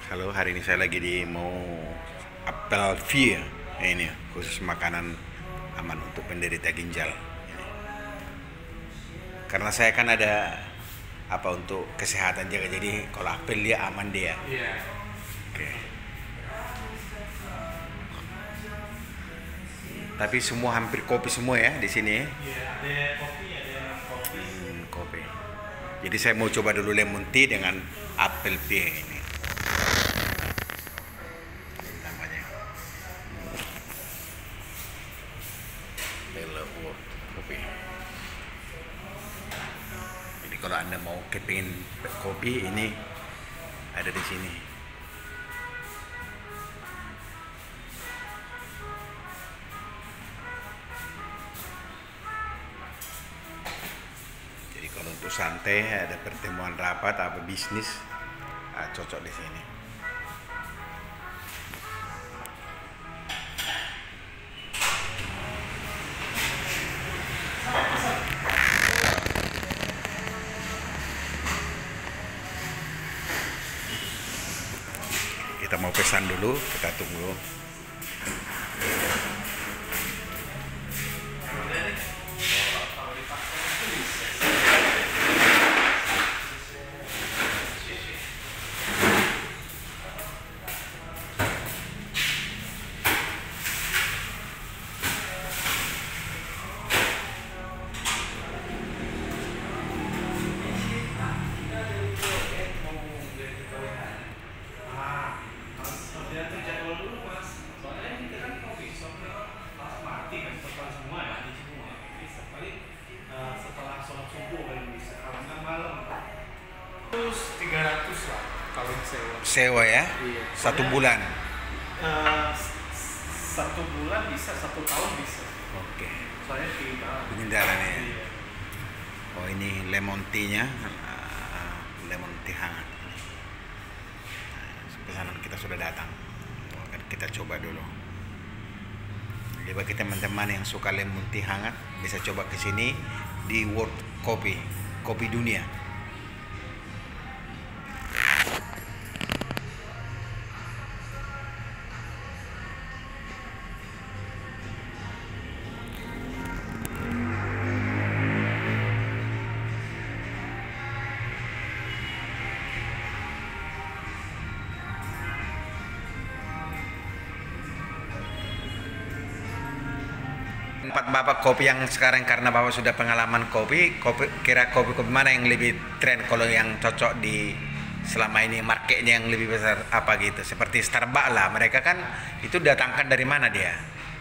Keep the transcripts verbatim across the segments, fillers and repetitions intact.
Halo, hari ini saya lagi di mau apel Vie. Ini khusus makanan aman untuk penderita ginjal. Ini. Karena saya kan ada apa untuk kesehatan jaga, jadi kalau apel dia aman dia. Iya. Oke. Tapi semua hampir kopi semua ya di sini. Ya? Iya, ada kopi, ada kopi. Hmm, kopi. Jadi saya mau coba dulu lemon tea dengan apel Vie ini. Namanya. Hello World kopi. Jadi kalau Anda mau kepingin kopi ini ada di sini. Jadi kalau untuk santai ada pertemuan rapat apa bisnis ah, cocok di sini. Kita mau pesan dulu, kita tunggu. tiga ratus lah kalau sewa. Sewa ya? Iya. Satu Soalnya, bulan. eh, satu bulan bisa, satu tahun bisa. Oke. Soalnya tinggal. Pengendarannya ya. Iya. Oh ini lemon tea-nya, uh, lemon tea hangat. Nah, pesanan kita sudah datang. Oh, kita coba dulu. Jadi bagi teman-teman yang suka lemon tea hangat bisa coba ke sini di World Coffee, kopi dunia. Tempat Bapak kopi yang sekarang, karena Bapak sudah pengalaman kopi, kopi kira kopi-kopi mana yang lebih tren kalau yang cocok di selama ini marketnya yang lebih besar apa gitu, seperti Starbucks lah, mereka kan itu datangkan dari mana dia?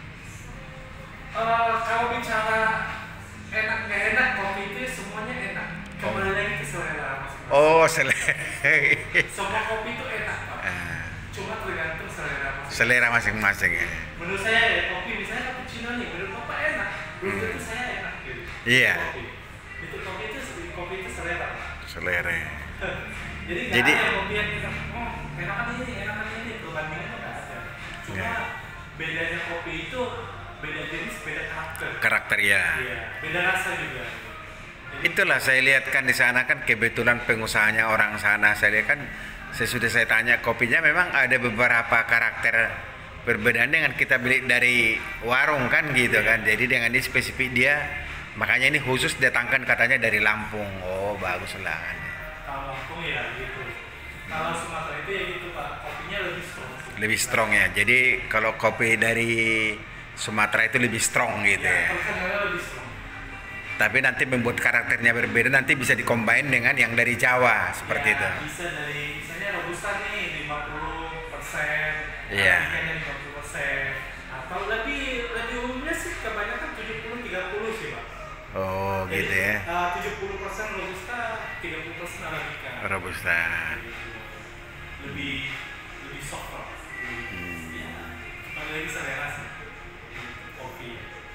Eh, kalau bicara enak nggak enak, kopi itu semuanya enak. Kembali lagi ke selera masing-masing. Oh, selera. Semua kopi itu enak, Pak. Ah, Cuma tergantung selera masing-masing. selera masing-masing ya. Menurut saya ya, kopi misalnya cappuccino nih, menurut Bapak enak, belum Hmm. tentu saya enak gitu. Iya. Kopi. Itu kopi itu kopi itu selera, Pak. Selera. Jadi nggak Jadi- ada kopi yang kita, oh enakan ini, enakan ini, perbandingannya nggak ada. Cuma Nggak. bedanya kopi itu beda jenis, beda karakter. Karakter ya. Iya, beda rasa juga. Jadi, Itulah saya lihat kan di sana kan kebetulan pengusahanya orang sana. Saya lihat kan sesudah saya tanya kopinya memang ada beberapa karakter perbedaan dengan kita beli dari warung kan gitu kan. Jadi dengan ini spesifik dia, makanya ini khusus datangkan katanya dari Lampung. Oh bagus lah kan. kalau Lampung ya gitu. Kalau Sumatera itu ya gitu Pak, kopinya lebih strong. Lebih strong ya. Jadi kalau kopi dari Sumatera itu lebih strong gitu Ya, ya. terkenalnya lebih strong. Tapi nanti membuat karakternya berbeda, nanti bisa dikombin dengan yang dari Jawa seperti Ya, itu. bisa dari misalnya robusta nih lima puluh persen, Iya. Arabicanya lima puluh persen, atau lebih lebih umumnya sih kebanyakan tujuh puluh tiga puluh sih Pak. Oh Jadi, gitu ya. eh, tujuh puluh persen robusta, tiga puluh persen arabica. Robusta. Lebih lebih soft lah. Hmm. Ya, kembali lagi selera sih. Kopi.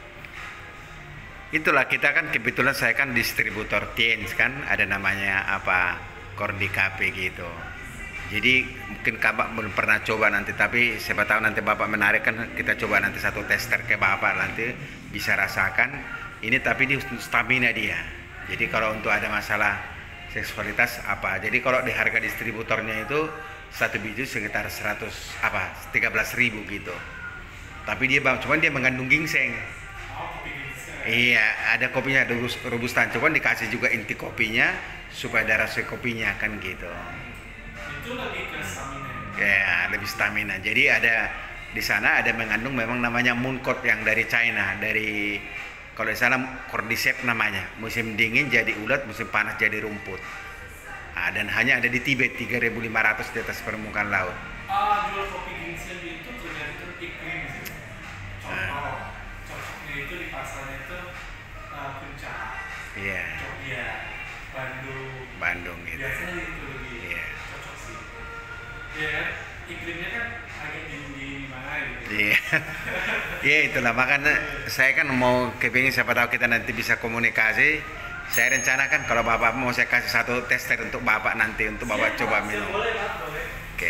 Itulah kita kan kebetulan saya kan distributor Tiens kan, ada namanya apa Kordi Cafe gitu. Jadi mungkin Bapak belum pernah coba nanti, tapi siapa tahu nanti Bapak menarik kan kita coba nanti satu tester ke Bapak nanti bisa rasakan ini, tapi di stamina dia. Jadi kalau untuk ada masalah seksualitas apa, jadi kalau di harga distributornya itu satu biji sekitar seratus apa tiga belas ribu gitu. Tapi dia bang, cuman dia mengandung ginseng. Oh, kopi ginseng. Iya, ada kopinya, ada robustan. Cuman dikasih juga inti kopinya supaya ada rasa kopinya kan gitu. Itu lebih ke stamina. Ya, lebih stamina. Jadi ada di sana ada mengandung memang namanya mooncode yang dari China, dari kalau di sana cordyceps namanya. Musim dingin jadi ulat, musim panas jadi rumput. Nah, dan hanya ada di Tibet tiga ribu lima ratus di atas permukaan laut. Ah, jual kopi ginseng itu tergantung iklim sih. Contoh, Ah. cocoknya itu di pasarnya itu uh, Puncak, Iya, Jogja, Bandung. Bandung gitu. Biasanya itu lebih Iya. cocok sih. Iya kan, iklimnya kan agak dingin-dingin mana gitu. Iya, iya itulah makanya saya kan mau kepingin siapa tahu kita nanti bisa komunikasi. Saya rencanakan kalau bapak mau saya kasih satu tester untuk bapak nanti untuk bapak Siap, coba Pak. minum. Siap, boleh Pak, boleh. Oke.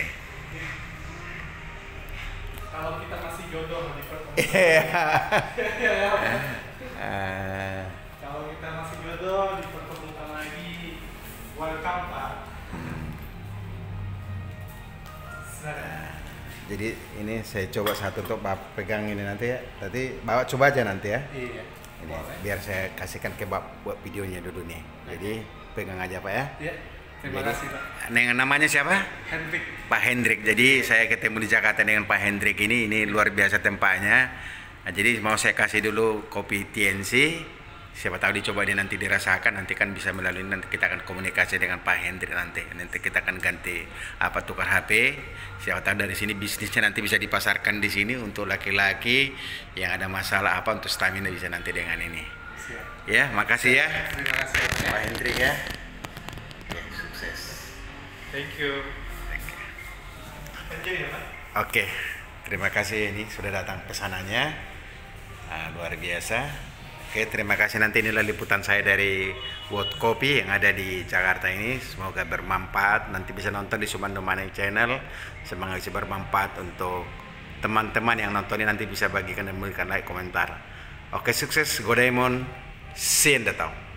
Kalau kita masih jodoh di pertemuan. Iya. Iya, ya. Eh, Kalau kita masih jodoh dipertemukan lagi, welcome Pak. Silakan. Jadi ini saya coba satu untuk bapak pegang ini nanti ya. Tadi bapak coba aja nanti ya. Iya. Ini Boleh. biar saya kasihkan ke bapak buat videonya dulu nih. Jadi pegang aja pak ya. Iya. Terima Jadi, kasih Pak. Dengan namanya siapa? Hendrik. Pak Hendrik. Jadi saya ketemu di Jakarta dengan Pak Hendrik ini, ini luar biasa tempatnya. Nah, jadi mau saya kasih dulu kopi T N C. Siapa tahu dicoba dia nanti dirasakan, nanti kan bisa melalui nanti kita akan komunikasi dengan Pak Hendrik nanti. Nanti kita akan ganti apa tukar H P. Siapa tahu dari sini bisnisnya nanti bisa dipasarkan di sini untuk laki-laki yang ada masalah apa untuk stamina bisa nanti dengan ini. Siap. Ya, makasih ya Terima kasih Pak. Pak Hendrik ya. Oke, sukses. Thank you. Thank you ya Pak. Oke, terima kasih ini sudah datang pesanannya. Nah, luar biasa. Oke, terima kasih nanti inilah liputan saya dari World Kopi yang ada di Jakarta ini. Semoga bermanfaat. Nanti bisa nonton di Sumando Maneng Channel. Semoga bisa bermanfaat untuk teman-teman yang nonton ini nanti bisa bagikan dan memberikan like komentar. Oke, sukses Godaemon. See you in the town.